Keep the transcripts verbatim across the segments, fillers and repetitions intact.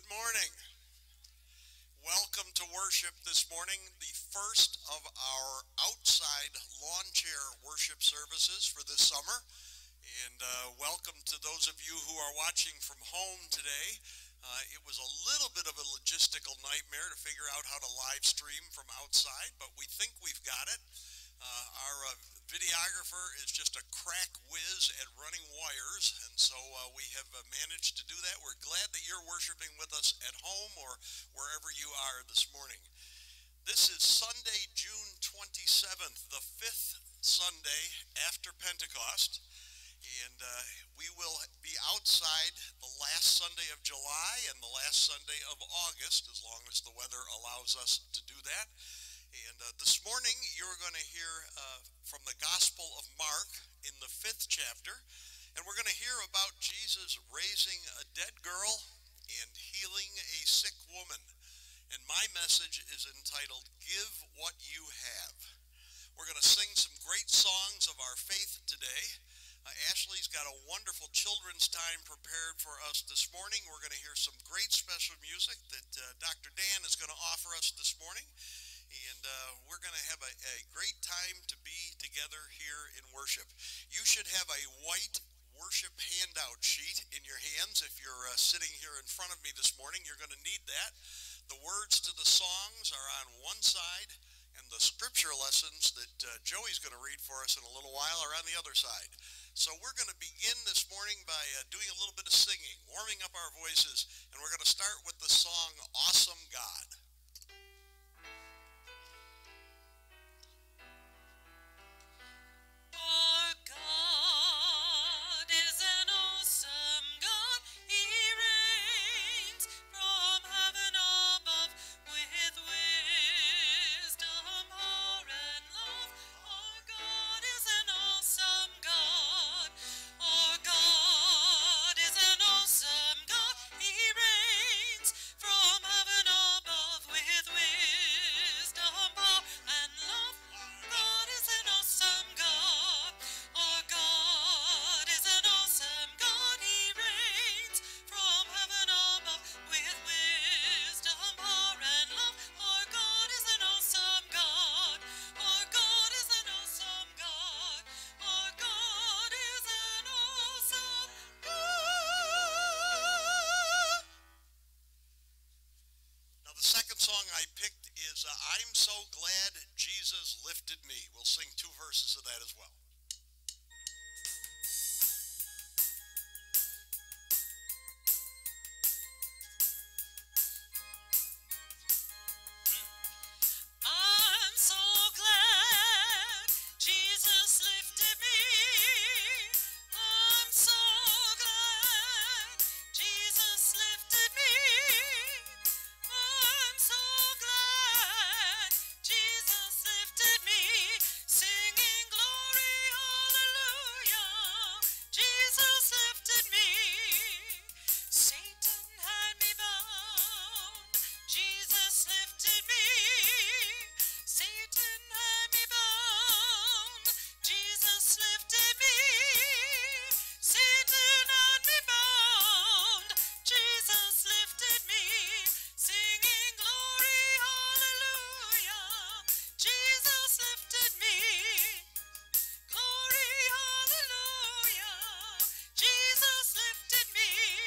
Good morning. Welcome to worship this morning, the first of our outside lawn chair worship services for this summer. And uh, welcome to those of you who are watching from home today. Uh, it was a little bit of a logistical nightmare to figure out how to live stream from outside, but we think we've got it. Uh, our uh, videographer is just a crack whiz at running wires, and so uh, we have uh, managed to do that. We're glad that you're worshiping with us at home or wherever you are this morning. This is Sunday, June twenty-seventh, the fifth Sunday after Pentecost, and uh, we will be outside the last Sunday of July and the last Sunday of August, as long as the weather allows us to do that. And uh, this morning you're going to hear uh, from the Gospel of Mark in the fifth chapter, and we're going to hear about Jesus raising a dead girl and healing a sick woman. And my message is entitled, Give What You Have. We're going to sing some great songs of our faith today. Uh, Ashley's got a wonderful children's time prepared for us this morning. We're going to hear some great special music that uh, Doctor Dan is going to offer us this morning. And uh, we're going to have a, a great time to be together here in worship. You should have a white worship handout sheet in your hands. If you're uh, sitting here in front of me this morning, you're going to need that. The words to the songs are on one side, and the scripture lessons that uh, Joey's going to read for us in a little while are on the other side. So we're going to begin this morning by uh, doing a little bit of singing, warming up our voices, and we're going to start with the song, Awesome God. Our God is an awesome God. He reigns from heaven above with wisdom, power, and love. Our God is an awesome God. Our God is an awesome God. He reigns from heaven above with wisdom, power, and love. Our God is an awesome God. Our God is an awesome God. He reigns from heaven above with wisdom, power, and love. Our God is an awesome God. Our God is an awesome God. Our God is an awesome God. Now the second song I picked is uh, I'm So Glad Jesus Lifted Me. We'll sing two verses of that as well. I'm so glad Jesus lifted me. I'm so glad Jesus lifted me. I'm so glad Jesus lifted me. Singing glory, hallelujah. Jesus lifted me. Satan had me bound. Jesus lifted me. Satan had me bound. Jesus lifted me. Satan had me bound. Jesus lifted me. Singing glory, hallelujah. Jesus lifted me. Glory, hallelujah. Jesus lifted me.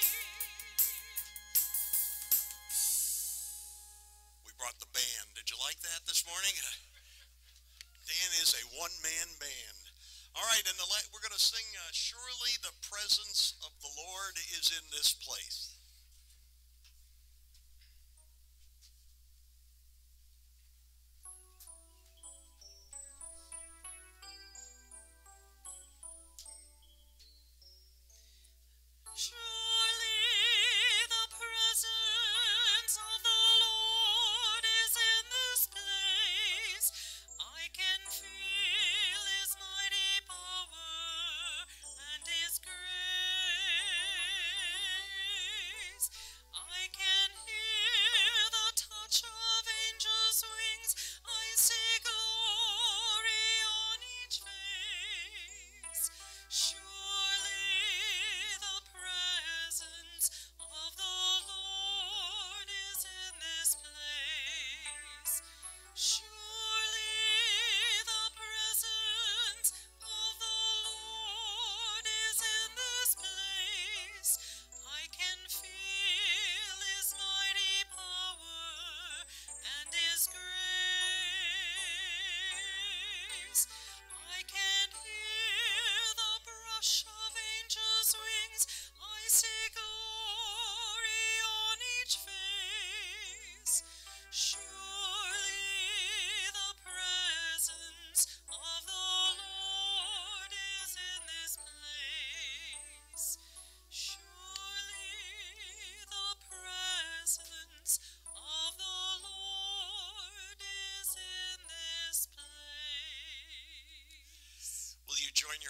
We brought the band. Did you like that this morning? Dan is a one-man band. All right, and the la- we're going to sing uh, Surely the Presence of the Lord is in this place. Surely the presence of the Lord is in this place. I can feel His mighty power and His grace.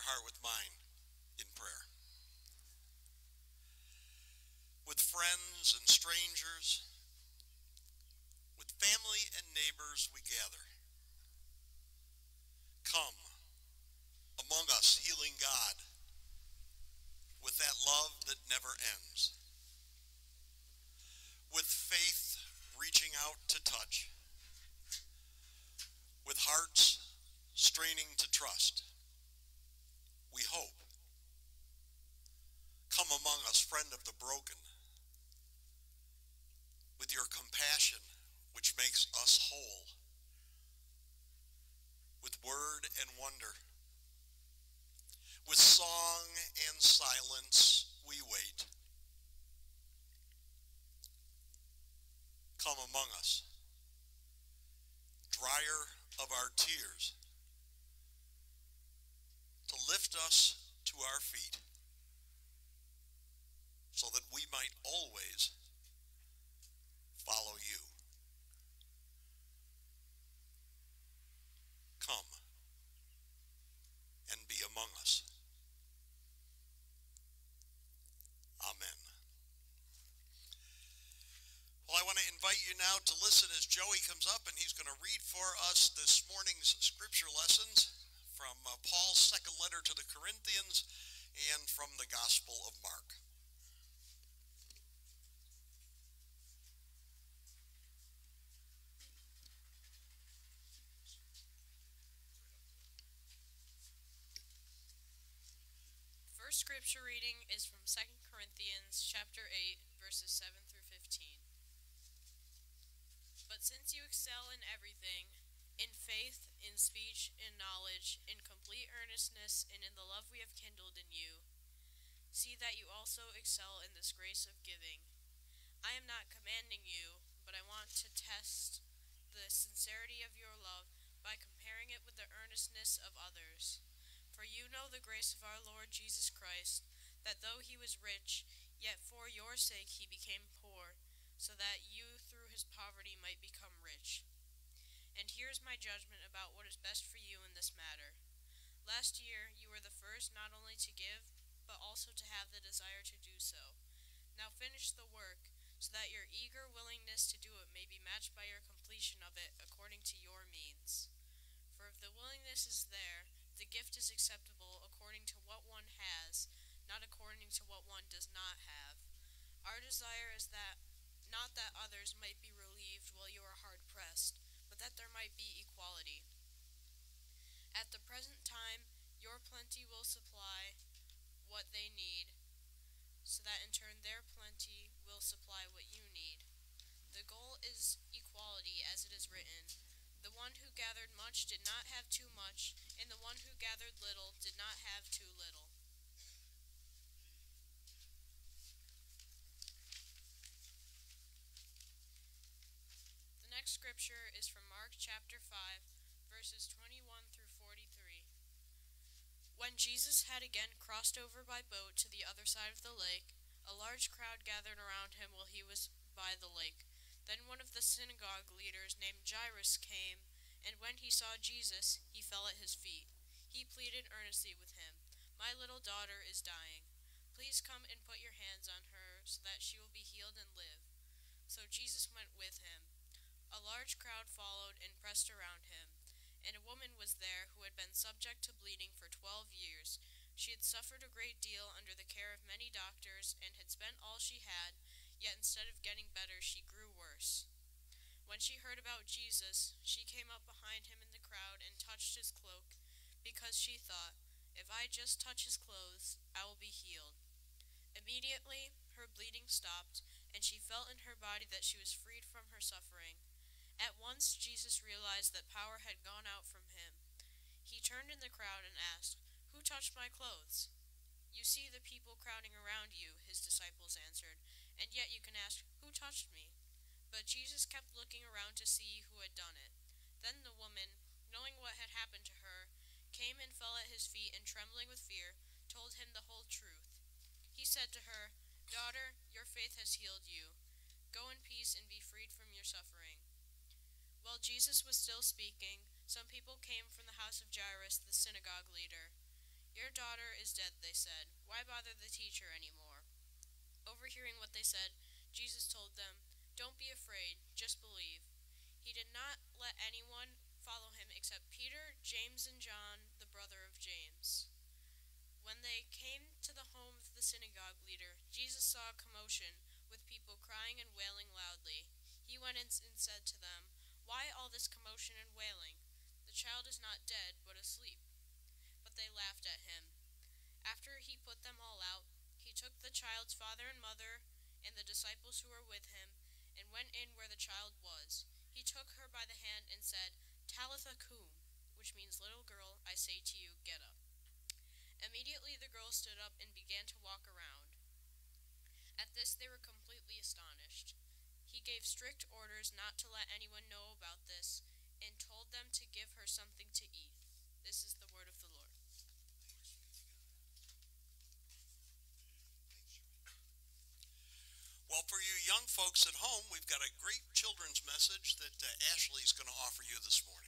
heart with mine in prayer. With friends and strangers, with family and neighbors we gather. Come among us, healing God, with that love that never ends. With faith reaching out to touch. With hearts straining to trust. We hope. Come among us, friend of the broken, with your compassion which makes us whole. With word and wonder. With song and silence we wait. Come among us, dryer of our tears, to lift us to our feet, so that we might always follow you. Come and be among us. Amen. Well, I want to invite you now to listen as Joey comes up, and he's going to read for us this morning's scripture lessons from uh, Paul's second letter to the Corinthians and from the Gospel of Mark. First scripture reading is from Second Corinthians chapter eight, verses seven through fifteen. But since you excel in everything, in faith, in speech, in knowledge, in complete earnestness, and in the love we have kindled in you, see that you also excel in this grace of giving. I am not commanding you, but I want to test the sincerity of your love by comparing it with the earnestness of others. For you know the grace of our Lord Jesus Christ, that though he was rich, yet for your sake he became poor, so that you through his poverty might become rich. And here is my judgment about what is best for you in this matter. Last year you were the first not only to give, but also to have the desire to do so. Now finish the work, so that your eager willingness to do it may be matched by your completion of it according to your means. For if the willingness is there, the gift is acceptable according to what one has, not according to what one does not have. Our desire is that, not that others might be relieved while you are hard pressed, but that there might be equality. At the present time, your plenty will supply what they need, so that in turn their plenty will supply what you need. The goal is equality, as it is written, the one who gathered much did not have too much, and the one who gathered little did not have too little. The next scripture is from Mark chapter five, verses twenty-one through forty-three. When Jesus had again crossed over by boat to the other side of the lake, a large crowd gathered around him while he was by the lake. Then one of the synagogue leaders named Jairus came, and when he saw Jesus, he fell at his feet. He pleaded earnestly with him, "My little daughter is dying. Please come and put your hands on her so that she will be healed and live." So Jesus went with him. A large crowd followed and pressed around him, and a woman was there who had been subject to bleeding for twelve years. She had suffered a great deal under the care of many doctors and had spent all she had, yet instead of getting better, she grew worse. When she heard about Jesus, she came up behind him in the crowd and touched his cloak, because she thought, "If I just touch his clothes, I will be healed." Immediately, her bleeding stopped, and she felt in her body that she was freed from her suffering. At once, Jesus realized that power had gone out from him. He turned in the crowd and asked, "Who touched my clothes?" "You see the people crowding around you," his disciples answered, "and yet you can ask, 'Who touched me?'" But Jesus kept looking around to see who had done it. Then the woman, knowing what had happened to her, came and fell at his feet and, trembling with fear, told him the whole truth. He said to her, "Daughter, your faith has healed you. Go in peace and be freed from your suffering." While Jesus was still speaking, some people came from the house of Jairus, the synagogue leader. "Your daughter is dead," they said. "Why bother the teacher any more?" Overhearing what they said, Jesus told them, "Don't be afraid, just believe." He did not let anyone follow him except Peter, James, and John, the brother of James. When they came to the home of the synagogue leader, Jesus saw a commotion, with people crying and wailing loudly. He went in and said to them, "Why all this commotion and wailing? The child is not dead, but asleep." But they laughed at him. After he put them all out, he took the child's father and mother and the disciples who were with him, and went in where the child was. He took her by the hand and said, "Talitha cum," which means, "Little girl, I say to you, get up." Immediately the girl stood up and began to walk around. At this they were completely astonished. He gave strict orders not to let anyone know about this, and told them to give her something to eat. This is the word of the Lord. Well, for you young folks at home, we've got a great children's message that uh, Ashley's going to offer you this morning.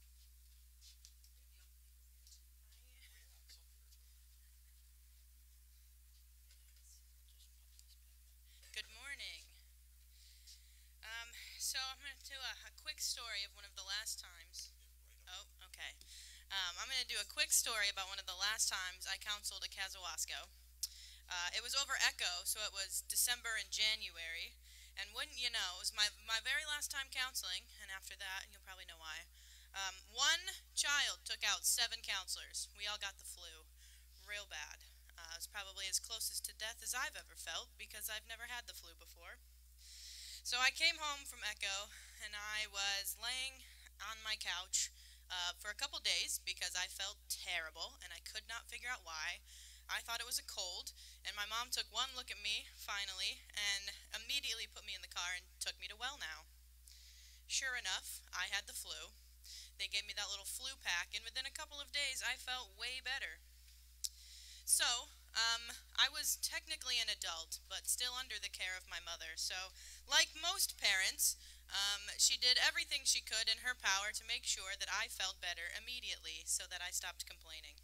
Good morning. Um, so I'm going to do a, a quick story of one of the last times. Oh, okay. Um, I'm going to do a quick story about one of the last times I counseled at Kazawasko. Uh, it was over Echo, so it was December and January. And wouldn't you know, it was my, my very last time counseling, and after that, you'll probably know why. Um, one child took out seven counselors. We all got the flu. Real bad. Uh, it was probably as closest to death as I've ever felt, because I've never had the flu before. So I came home from Echo, and I was laying on my couch uh, for a couple days because I felt terrible, and I could not figure out why. I thought it was a cold, and my mom took one look at me, finally, and immediately put me in the car and took me to Wellnow. Sure enough, I had the flu. They gave me that little flu pack, and within a couple of days, I felt way better. So, um, I was technically an adult, but still under the care of my mother. So, like most parents, um, she did everything she could in her power to make sure that I felt better immediately so that I stopped complaining.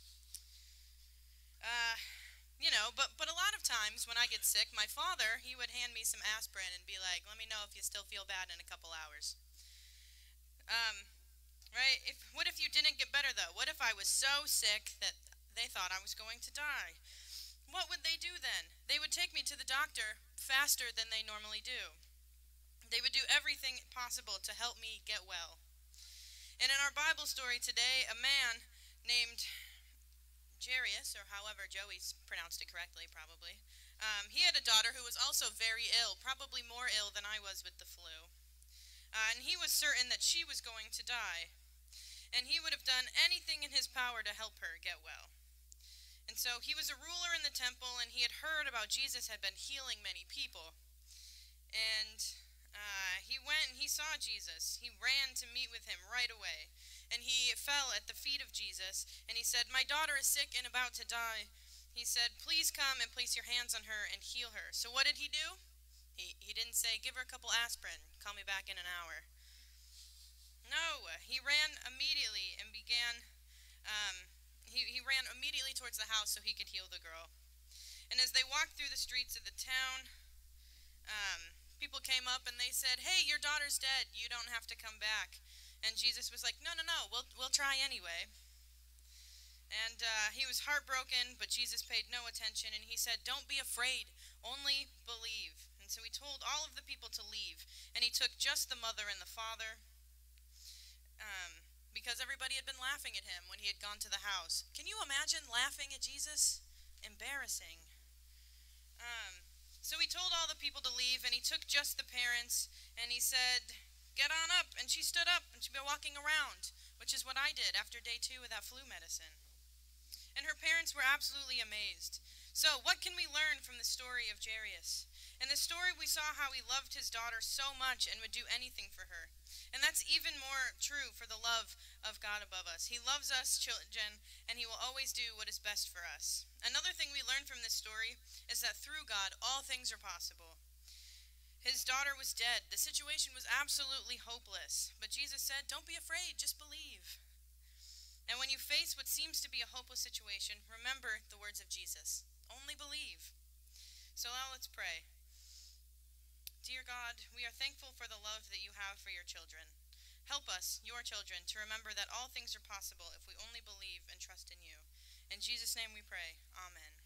Uh, you know, but, but a lot of times when I get sick, my father, he would hand me some aspirin and be like, "Let me know if you still feel bad in a couple hours." Um, right? If, what if you didn't get better, though? What if I was so sick that they thought I was going to die? What would they do then? They would take me to the doctor faster than they normally do. They would do everything possible to help me get well. And in our Bible story today, a man named Jairus, or however Joey's pronounced it correctly, probably, um, he had a daughter who was also very ill, probably more ill than I was with the flu. Uh, and he was certain that she was going to die. And he would have done anything in his power to help her get well. And so he was a ruler in the temple, and he had heard about Jesus had been healing many people. And uh, he went and he saw Jesus. He ran to meet with him right away. And he fell at the feet of Jesus, and he said, "My daughter is sick and about to die." He said, "Please come and place your hands on her and heal her." So what did he do? He, he didn't say, "Give her a couple aspirin, call me back in an hour." No, he ran immediately and began, um, he, he ran immediately towards the house so he could heal the girl. And as they walked through the streets of the town, um, people came up and they said, "Hey, your daughter's dead, you don't have to come back." And Jesus was like, "No, no, no, we'll, we'll try anyway." And uh, he was heartbroken, but Jesus paid no attention, and he said, "Don't be afraid, only believe." And so he told all of the people to leave, and he took just the mother and the father, um, because everybody had been laughing at him when he had gone to the house. Can you imagine laughing at Jesus? Embarrassing. Um, so he told all the people to leave, and he took just the parents, and he said, "Get on up." And she stood up, and she'd been walking around, which is what I did after day two of that flu medicine. And her parents were absolutely amazed. So what can we learn from the story of Jairus? In the story, we saw how he loved his daughter so much and would do anything for her. And that's even more true for the love of God above us. He loves us children, and he will always do what is best for us. Another thing we learn from this story is that through God, all things are possible. His daughter was dead. The situation was absolutely hopeless. But Jesus said, "Don't be afraid, just believe." And when you face what seems to be a hopeless situation, remember the words of Jesus. Only believe. So now let's pray. Dear God, we are thankful for the love that you have for your children. Help us, your children, to remember that all things are possible if we only believe and trust in you. In Jesus' name we pray. Amen.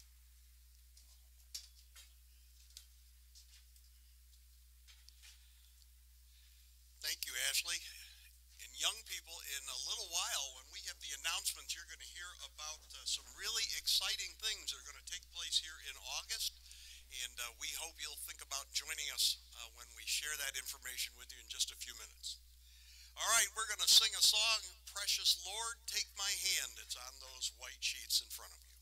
Thank you, Ashley. And young people, in a little while, when we have the announcements, you're going to hear about uh, some really exciting things that are going to take place here in August. And uh, we hope you'll think about joining us uh, when we share that information with you in just a few minutes. All right, we're going to sing a song, Precious Lord, Take My Hand. It's on those white sheets in front of you.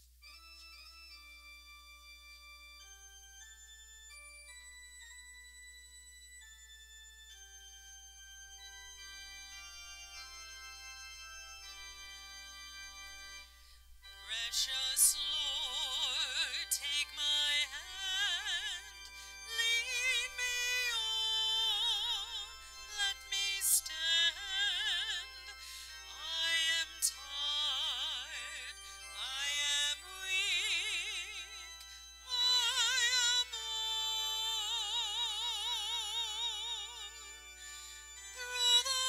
Precious Lord, take my hand, lead me on, let me stand. I am tired, I am weak, I am worn. Through the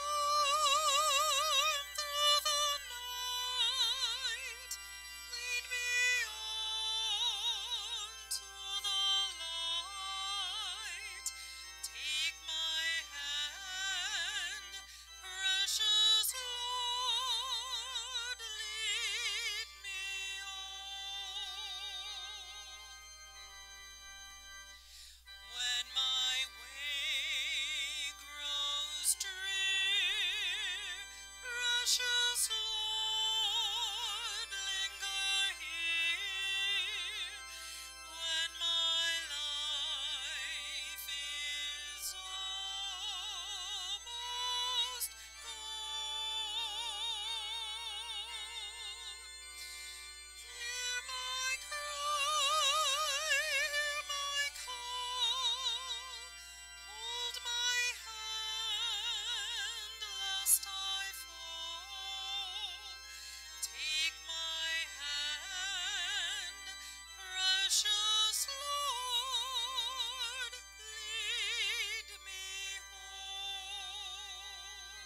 storm, through the night, lead me on to the light. Take my hand, precious Lord, lead me on. When my way grows drear, precious Lord, linger here. When my life is almost gone, hear my cry, hear my call, hold my hand lest I fall. Take my hand, precious Lord, lead me home.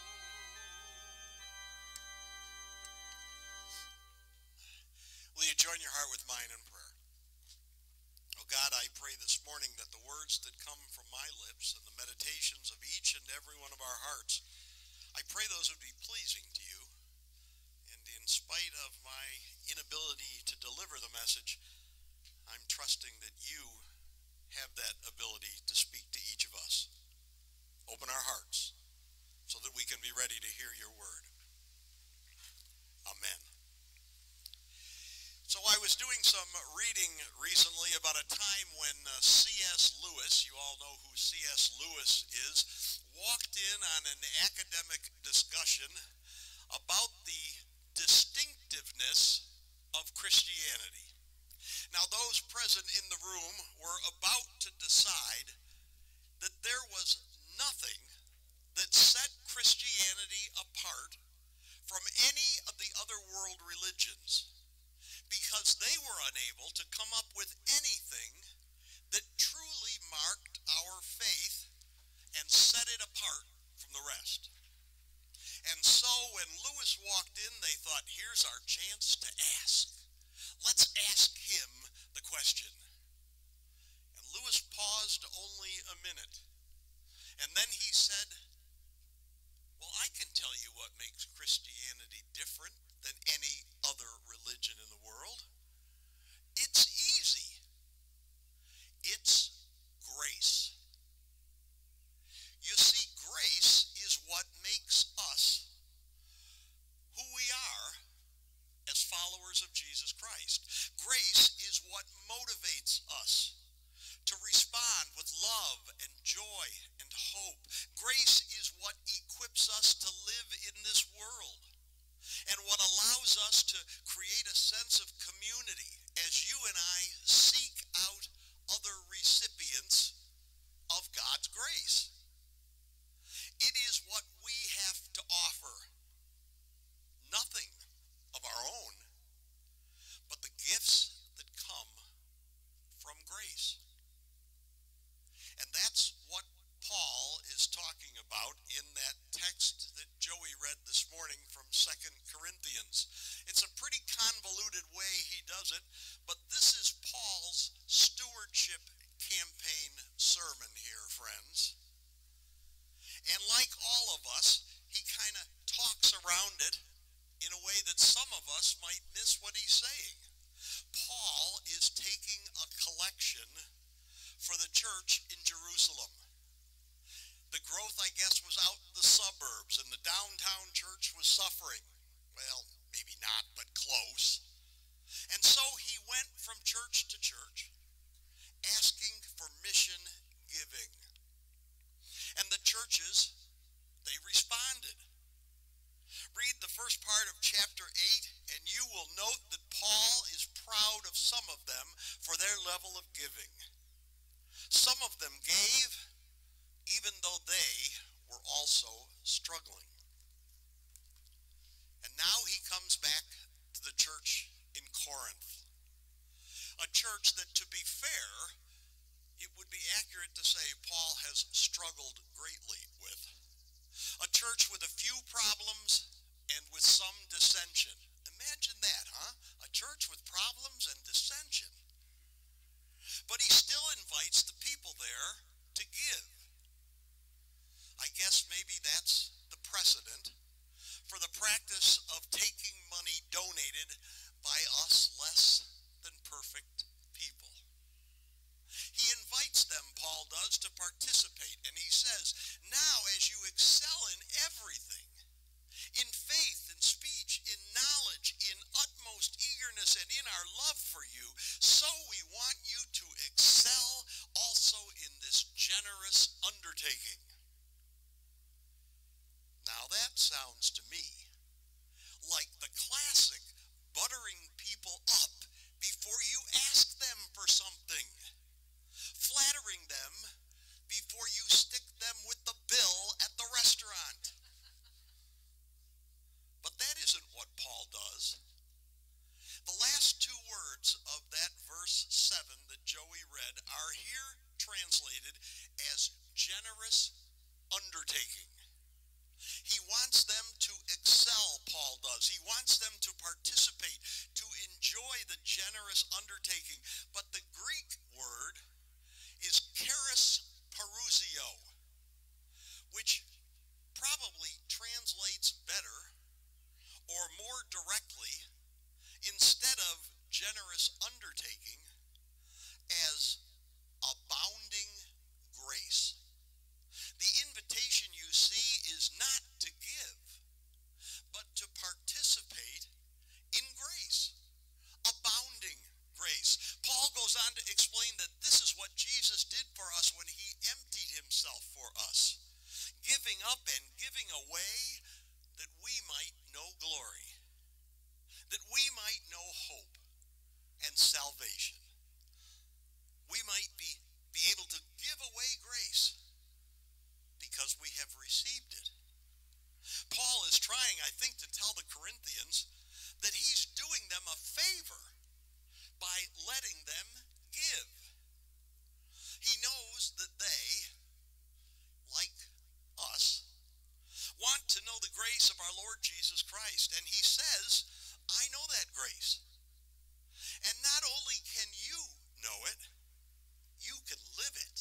Will you join your heart with mine in prayer? Oh God, I pray this morning that the words that come from my lips and the meditations of each and every one of our hearts, I pray those would be pleasing to you. And in spite of my inability to deliver the message, I'm trusting that you have that ability to speak to each of us. Open our hearts so that we can be ready to hear your word. Amen. So I was doing some reading recently about a time when uh, C S Lewis, you all know who C S Lewis is, walked in on an academic discussion about the distinctiveness of Christianity. Now those present in the room were about to decide that there was nothing that set Christianity apart from any of the other world religions, because they were unable to come up with anything that truly marked our faith and set it apart from the rest. And so when Lewis walked in, they thought, here's our chance to ask. Let's ask him the question. And Lewis paused only a minute. And then he said, well, I can tell you what makes Christianity different than any other religion in the world. It's easy. It's grace. You see, grace is what makes us who we are as followers of Jesus Christ. Grace is what motivates us to respond with love and joy about in that text that Joey read this morning from Second Corinthians. It's a pretty convoluted way he does it, but this is Paul's stewardship campaign sermon here, friends. And like all of us, he kind of talks around it in a way that some of us might miss what he's saying. Paul is taking a collection for the church in Jerusalem. The growth, I guess, was out in the suburbs, and the downtown church was suffering. Well, maybe not, but close. And so he went from church to church, asking for mission giving. And the churches, they responded. Read the first part of chapter eight, and you will note that Paul is proud of some of them for their level of giving. Some of them gave, even though they were also struggling. And now he comes back to the church in Corinth. A church that, to be fair, it would be accurate to say Paul has struggled greatly with. A church with a few problems and with some dissension. Imagine that, huh? A church with problems and dissension. But he still invites the people there to give. I guess maybe that's the precedent for the practice of taking money donated by us less than perfect people. He invites them, Paul does, to participate, and he says, now as you excel in everything, in faith, in speech, in knowledge, in utmost eagerness, and in our love for you, so we want you to excel also in this generous undertaking. Now that sounds to me like the classic buttering people up before you ask them for something, flattering them before you stick them with the bill at the restaurant. But that isn't what Paul does. The last two words of that verse seven that Joey read are here translated as generous undertaking. He wants them to excel, Paul does. He wants them to participate, to enjoy the generous undertaking. But the Greek word is charis parusio, which probably translates better or more directly, instead of generous undertaking, as abounding grace. The invitation, you see, is not to give, but to participate in grace, abounding grace. Paul goes on to explain that this is what Jesus did for us when he emptied himself for us, giving up and giving away that we might know glory, that we might know hope and salvation. We might be, be able to give away grace because we have received it. Paul is trying, I think, to tell the Corinthians that he's doing them a favor by letting them give. He knows that they, like us, want to know the grace of our Lord Jesus Christ. And he says, I know that grace. And not only can you know it, you can live it.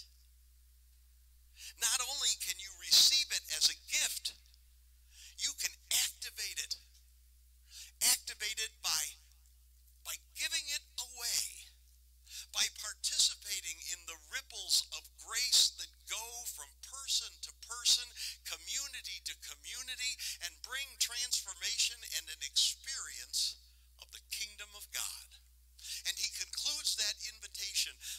Not only can you receive it as a gift, you can activate it. Activate it by, by giving it away, by participating in the ripples of grace that go from person to person, community to community, and bring transformation and an experience of the kingdom of God. And he concludes that invitation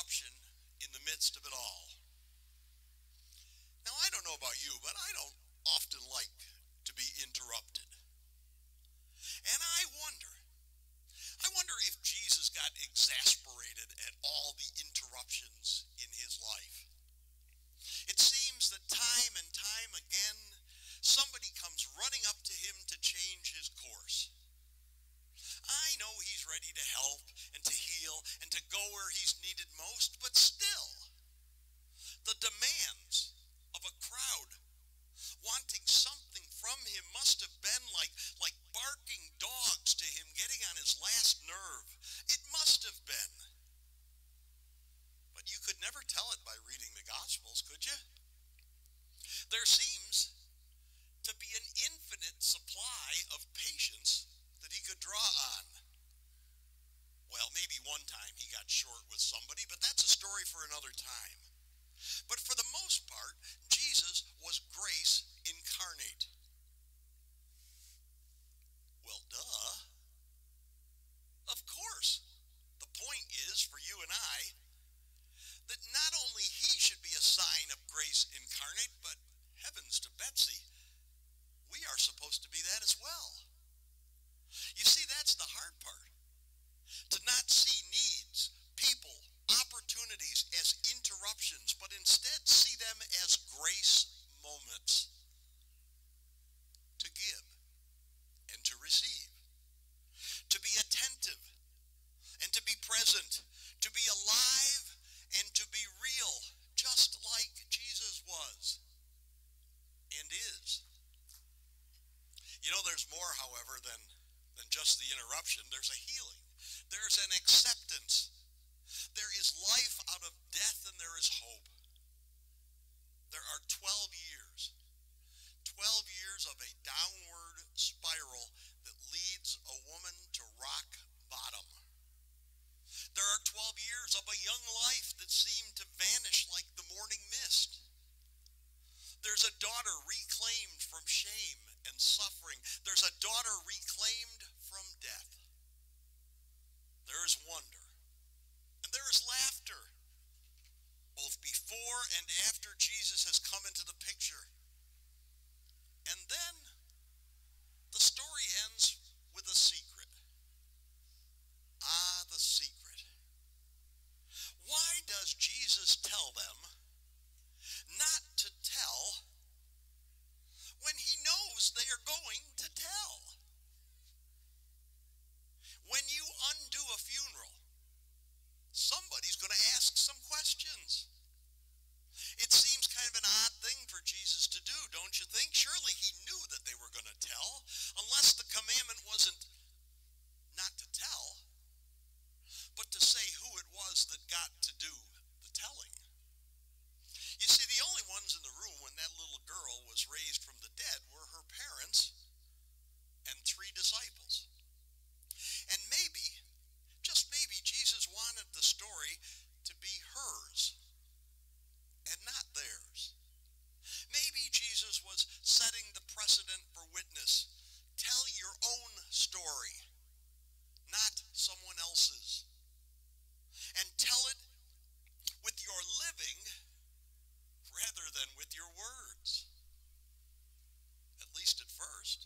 interruption in the midst of it all. Now, I don't know about you, but I don't often like to be interrupted. And I wonder, I wonder if Jesus got exasperated at all the interruptions in his life. It seems that time and time again, somebody comes running up to him to change his course. I know he's ready to help and to heal and to go where he's needed most, but still, the demands of a crowd wanting something from him must have been like, like barking dogs to him, getting on his last nerve. It must have been. But you could never tell it by reading the Gospels, could you? There seems to be an infinite supply of patience that he could draw on. Well, maybe one time he got short with somebody, but that's a story for another time. But for the most part, Jesus was grace incarnate. Well, duh. Of course. The point is, for you and I, that not only he should be a sign of grace incarnate, but heavens to Betsy, we are supposed to be that as well. You see, that's the hard part. To not see needs, people, opportunities as interruptions, but instead see them as grace moments to give and to receive, to be attentive and to be present, to be alive and to be real, just like Jesus was and is. You know, there's more, however, than, than just the interruption. There's a healing. There's an acceptance. There is life out of death, and there is hope. There are twelve years. twelve years of a downward spiral that leads a woman to rock bottom. There are twelve years of a young life that seemed to vanish like the morning mist. There's a daughter reclaimed from shame and suffering. There's a daughter reclaimed from death. There is wonder. And there is laughter, both before and after Jesus has come into the picture. And then the story ends with a secret. Ah, the secret. Why does Jesus tell them not to tell when he knows they are going to tell? When you undo a funeral, somebody's going to ask some questions. It seems kind of an odd thing for Jesus to do, don't you think? Surely he knew that they were going to tell, unless the commandment wasn't not to tell, but to say who it was that got to do the telling. You see, the only ones in the room when that little girl was raised from the dead were her parents and three disciples. And maybe, just maybe, Jesus wanted the story to be hers and not theirs. Maybe Jesus was setting the precedent for witness. Tell your own story, not someone else's. And tell it with your living rather than with your words. At least at first.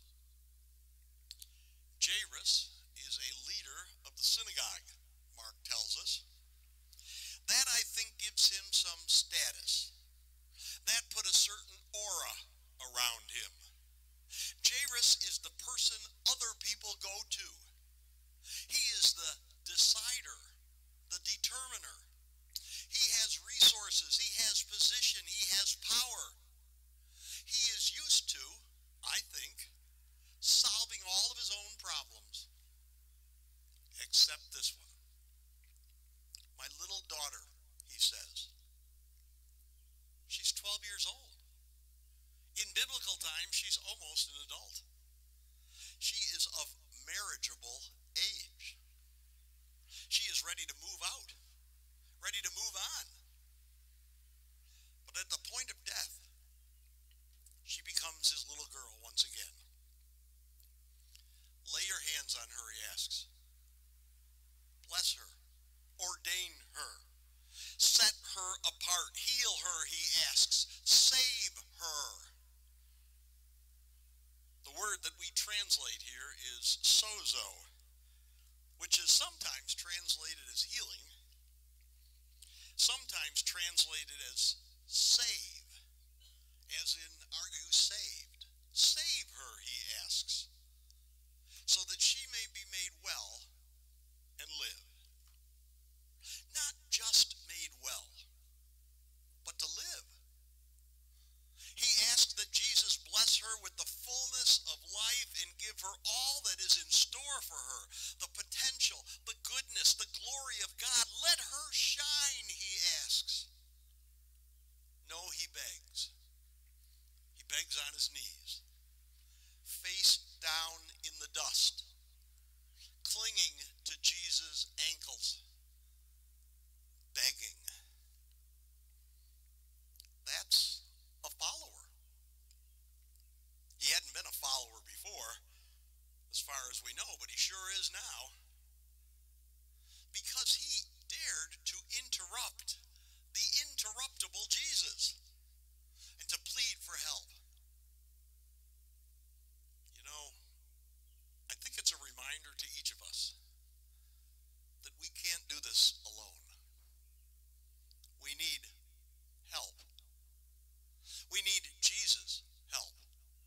Jairus is a leader of the synagogue, Mark tells us. That, I think, gives him some status. That put a certain aura around him. Jairus is the person other people go to. He is the decider, the determiner. He has resources, he has position, he has power. He is used to, I think, solving all of his own problems. Except this one. My little daughter, he says. She's twelve years old. In biblical times, she's almost an adult. She is of marriageable age. She is ready to move out, ready to move on. But at the point of death, she becomes his little girl once again. Lay your hands on her, he asks. Bless her. Ordain her. his knees, face down in the dust, clinging to Jesus' ankles, begging. That's a follower. He hadn't been a follower before, as far as we know, but he sure is now. Because he dared to interrupt the interruptible Jesus and to plead for help. You know, I think it's a reminder to each of us that we can't do this alone. We need help. We need Jesus' help.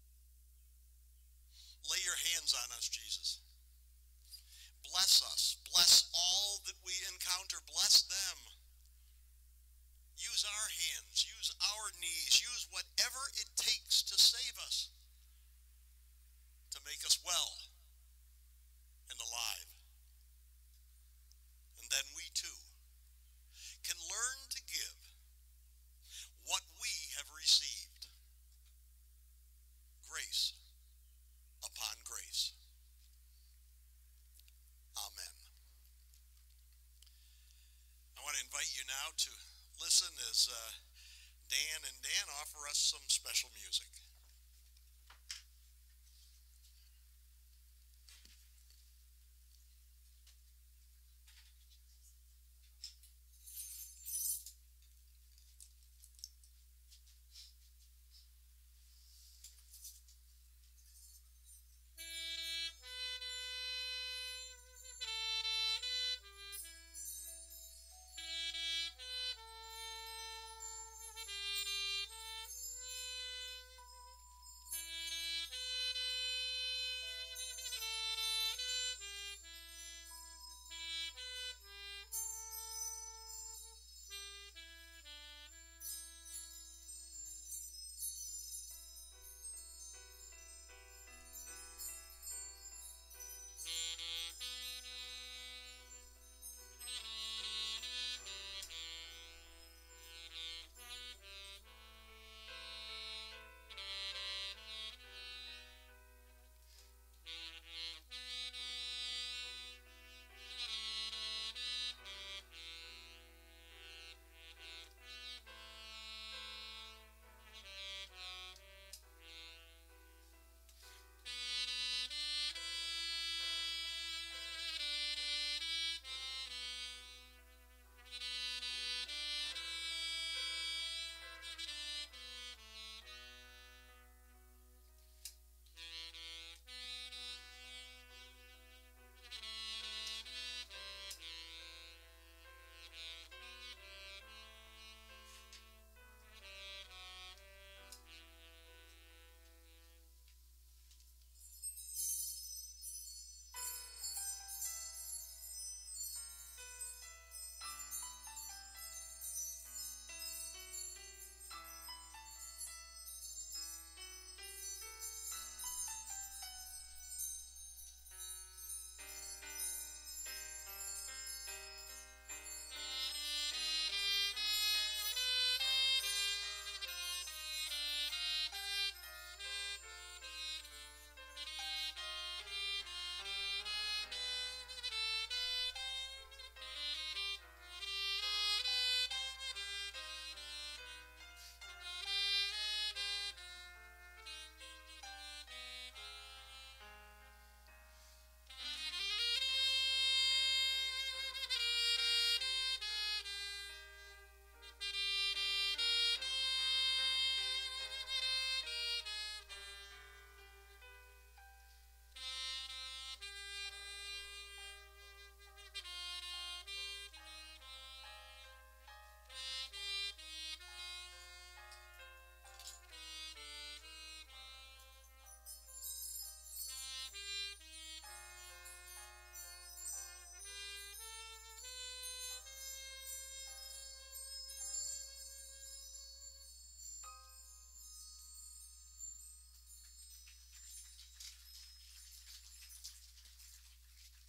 Lay your hands on us, Jesus. Bless us. Bless all that we encounter. Bless them. Use our hands. Use our knees. Use whatever it takes to save us, to make us well and alive. And then we too can learn to give what we have received. Grace upon grace. Amen. I want to invite you now to listen as uh, Dan and Dan offer us some special music.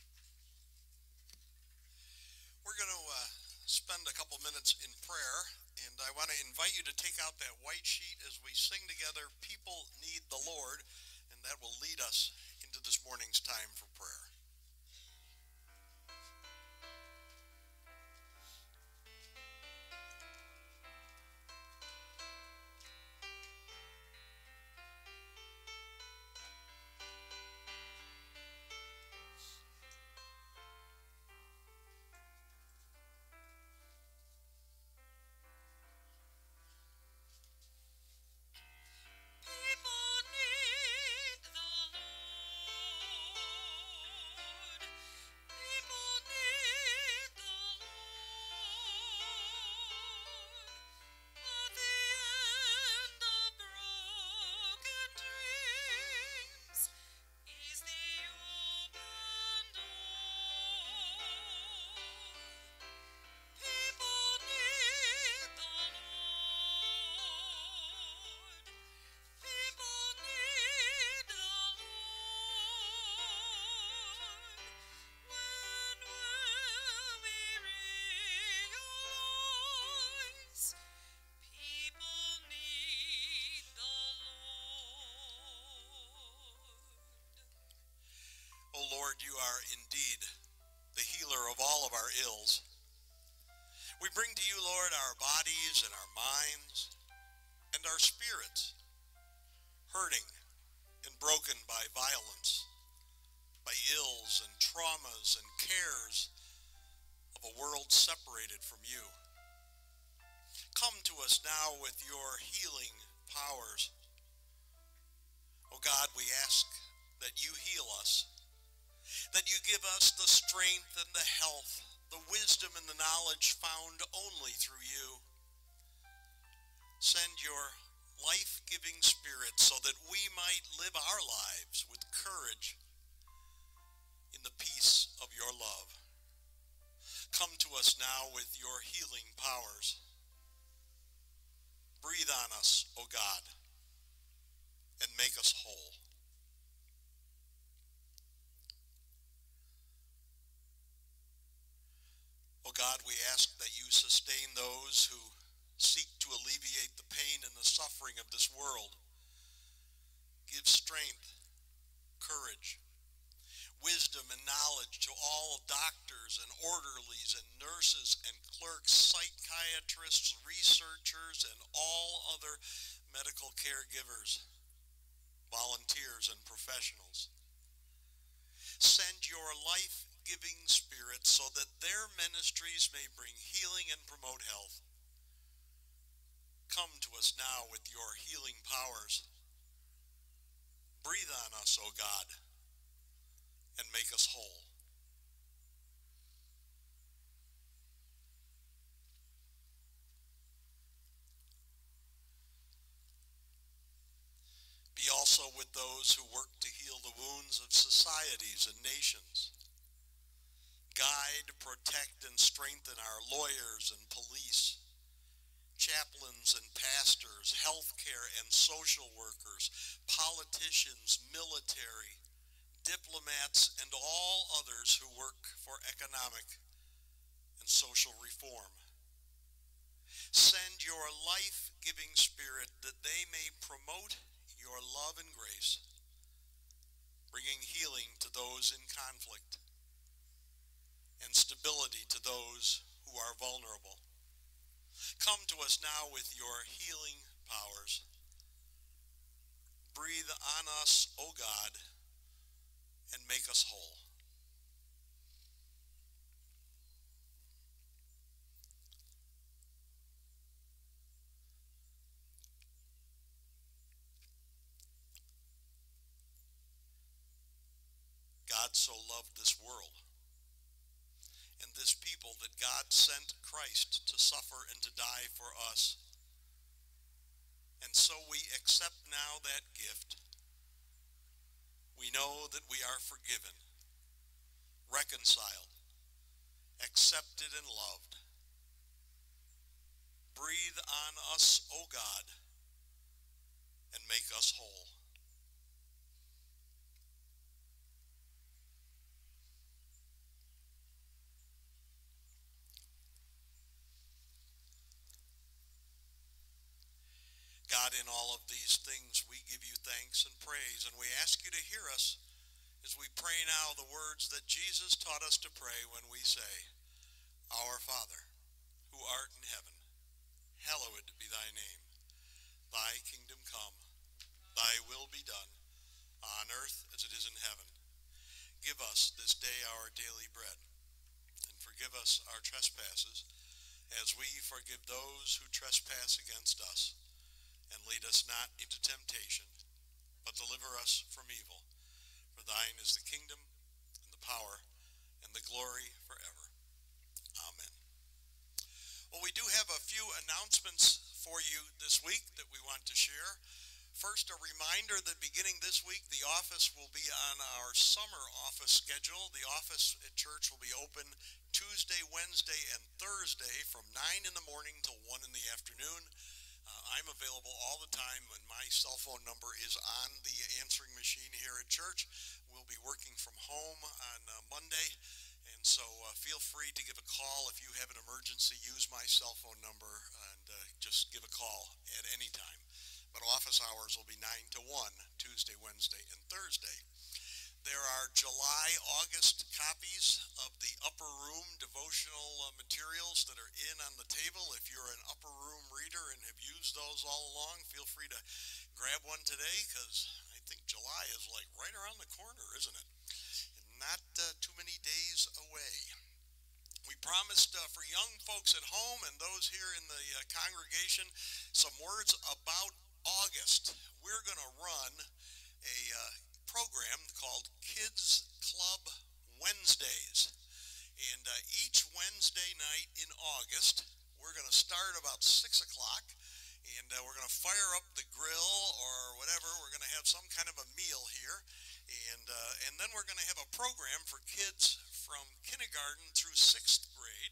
We're going to uh, spend a couple minutes in prayer, And I want to invite you to take out that white sheet as we sing together, People Need the Lord, and that will lead us into this morning's time for prayer. People need the Lord. People need the Lord. At the end of broken dreams is the open door. People need the Lord. People need the Lord. When will we realize people need the Lord? O Lord, you are indeed the healer of all of our ills. We bring to you, Lord, our bodies and our minds and our spirits, hurting and broken by violence, by ills and traumas and cares of a world separated from you. Come to us now with your healing powers. O God, we ask that you heal us, that you give us the strength and the health, the wisdom and the knowledge found only through you. Send your life-giving Spirit so that we might live our lives with courage in the peace of your love. Come to us now with your healing powers. Breathe on us, O God, and make us whole. O God, we ask that you sustain those who seek to alleviate the pain and the suffering of this world. Give strength, courage, wisdom, and knowledge to all doctors and orderlies and nurses and clerks, psychiatrists, researchers, and all other medical caregivers, volunteers, and professionals. Send your life-giving Spirit so that their ministries may bring healing and promote health. Come to us now with your healing powers. Breathe on us, O God, and make us whole. Be also with those who work to heal the wounds of societies and nations. Guide, protect, and strengthen our lawyers and police, chaplains and pastors, healthcare and social workers, politicians, military, diplomats, and all others who work for economic and social reform. Send your life-giving Spirit that they may promote your love and grace, bringing healing to those in conflict and stability to those who are vulnerable. Come to us now with your healing powers. Breathe on us, O God, and make us whole. God so loved this world and this people that God sent Christ to suffer and to die for us. And so we accept now that gift. We know that we are forgiven, reconciled, accepted, and loved. Breathe on us, O God, and make us whole. in all of these things, we give you thanks and praise, and we ask you to hear us as we pray now the words that Jesus taught us to pray when we say, Our Father, who art in heaven, hallowed be thy name. Thy kingdom come, thy will be done, on earth as it is in heaven. Give us this day our daily bread, and forgive us our trespasses, as we forgive those who trespass against us. And lead us not into temptation, but deliver us from evil. For thine is the kingdom, and the power, and the glory forever. Amen. Well, we do have a few announcements for you this week that we want to share. First, a reminder that beginning this week, the office will be on our summer office schedule. The office at church will be open Tuesday, Wednesday, and Thursday from nine in the morning till one in the afternoon. Uh, I'm available all the time, and my cell phone number is on the answering machine here at church. We'll be working from home on uh, Monday, and so uh, feel free to give a call. If you have an emergency, use my cell phone number and uh, just give a call at any time. But office hours will be nine to one, Tuesday, Wednesday, and Thursday. There are July, August copies of the Upper Room devotional uh, materials that are in on the table. If you're an Upper Room reader and have used those all along, feel free to grab one today, because I think July is like right around the corner, isn't it? And not uh, too many days away. We promised uh, for young folks at home and those here in the uh, congregation some words about August. We're going to run a uh, program called Kids Club Wednesdays. And uh, each Wednesday night in August, we're going to start about six o'clock, and uh, we're going to fire up the grill or whatever. We're going to have some kind of a meal here. And, uh, and then we're going to have a program for kids from kindergarten through sixth grade.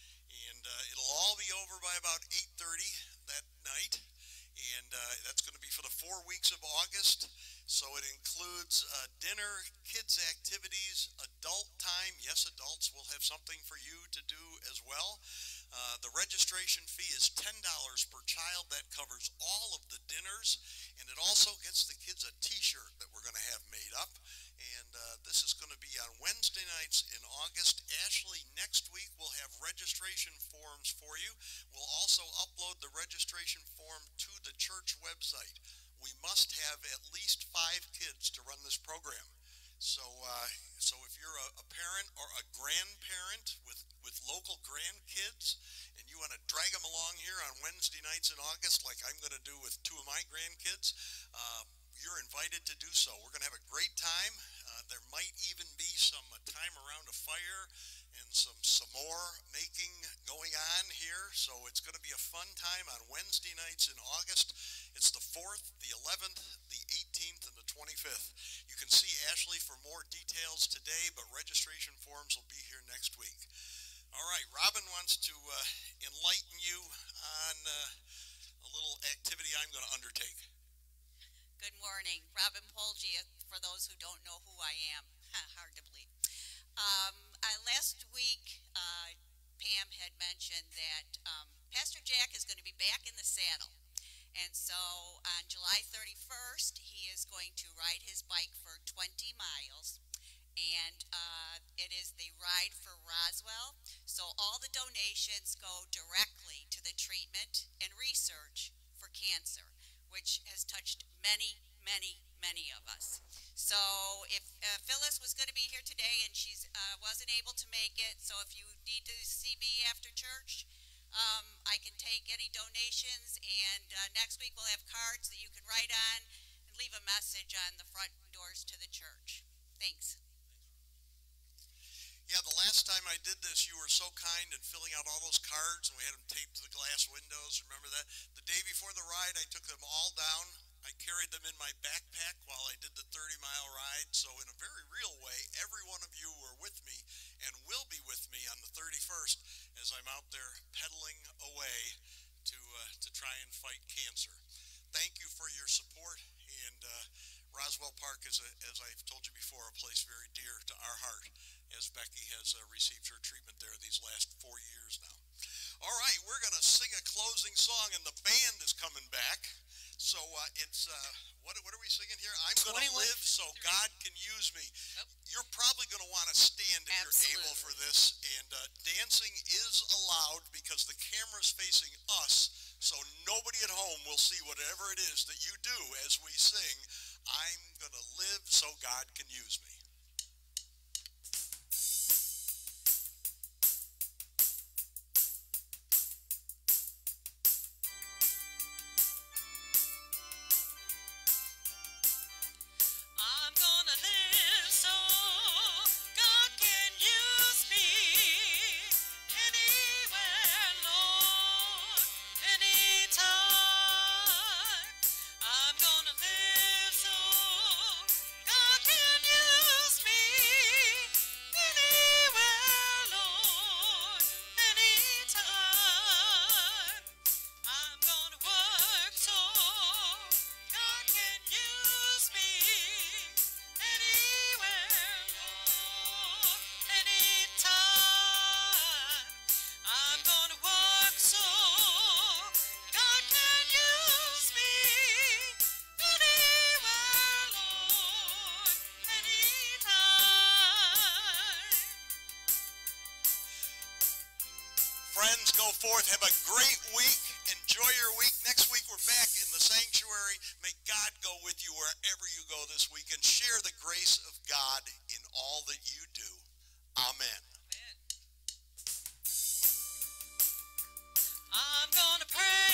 And uh, it'll all be over by about eight thirty that night. And uh, that's going to be for the four weeks of August. So it includes uh, dinner, kids' activities, adult time. Yes, adults will have something for you to do as well. Uh, the registration fee is ten dollars per child. That covers all of the dinners. And it also gets the kids a t-shirt that we're going to have made up. And uh, this is going to be on Wednesday nights in August. Ashley, next week we'll have registration forms for you. We'll also upload the registration form to the church website. We must have at least five kids to run this program. So uh, so if you're a, a parent or a grandparent with, with local grandkids and you want to drag them along here on Wednesday nights in August like I'm going to do with two of my grandkids, uh, you're invited to do so. We're going to have a great time. Uh, there might even be some uh, time around a fire and some s'more making going on here. So it's going to be a fun time on Wednesday nights in August. It's the fourth, the eleventh, the eighteenth, and the twenty-fifth. You can see Ashley for more details today, but registration forms will be here next week. All right, Robin wants to uh, enlighten you on uh, a little activity I'm going to undertake. Good morning. Robin Polgi, for those who don't know who I am. Hard to believe. Um, uh, last week, uh, Pam had mentioned that um, Pastor Jack is going to be back in the saddle. And so on July thirty-first, he is going to ride his bike for twenty miles. And uh, it is the Ride for Roswell. So all the donations go directly to the treatment and research for cancer, which has touched many, many, many of us. So if uh, Phyllis was going to be here today and she uh, wasn't able to make it, so if you need to see me after church, um, I can take any donations, and uh, next week we'll have cards that you can write on and leave a message on the front doors to the church. Thanks. Yeah, the last time I did this, you were so kind in filling out all those cards, and we had them taped to the glass windows. Remember that? The day before the ride, I took them all down. I carried them in my backpack while I did the thirty-mile ride. So in a very real way, every one of you were with me and will be with me on the thirty-first as I'm out there pedaling away to, uh, to try and fight cancer. Thank you for your support, and uh, Roswell Park is, a, as I've told you before, a place very dear to our heart, as Becky has uh, received her treatment there these last four years now. All right, we're going to sing a closing song, and the band is coming back. So it's, uh, what, what are we singing here? I'm going to live so God can use me. Yep. You're probably going to want to stand if you're able for this. And uh, dancing is allowed because the camera's facing us, so nobody at home will see whatever it is that you do as we sing, I'm going to live so God can use me. I'm gonna live so God can use me anywhere, Lord, anytime. I'm gonna live so God can use me anywhere, Lord, anytime. I'm gonna work so God can use me anywhere, Lord, anytime. I'm gonna work so God can use me anywhere, Lord, anytime. Friends, go forth. Have a great week. Enjoy your week. Next week, we're back in the sanctuary. May God go with you wherever you go this week and share the grace of God in all that you do. Amen. I'm gonna pray